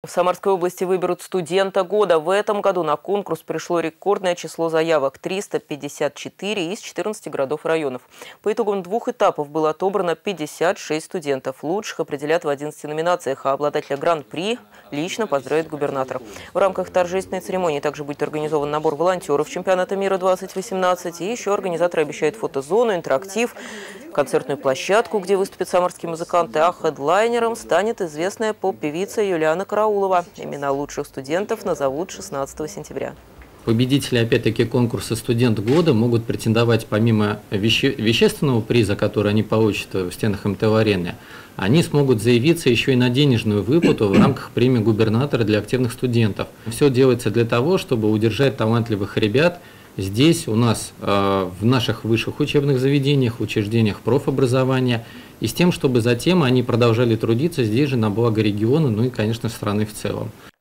В Самарской области выберут студента года. В этом году на конкурс пришло рекордное число заявок – 354 из 14 городов и районов. По итогам 2 этапов было отобрано 56 студентов. Лучших определят в 11 номинациях, а обладателя гран-при лично поздравит губернатор. В рамках торжественной церемонии также будет организован набор волонтеров чемпионата мира 2018. И еще организаторы обещают фотозону, интерактив, концертную площадку, где выступят самарские музыканты, а хедлайнером станет известная поп-певица Юлиана Караулова. Имена лучших студентов назовут 16 сентября. Победители, опять-таки, конкурса «Студент года» могут претендовать помимо вещественного приза, который они получат в стенах МТЛ-арены, они смогут заявиться еще и на денежную выплату в рамках премии губернатора для активных студентов. Все делается для того, чтобы удержать талантливых ребят здесь, у нас, в наших высших учебных заведениях, учреждениях профобразования, и с тем, чтобы затем они продолжали трудиться здесь же на благо региона, ну и, конечно, страны в целом.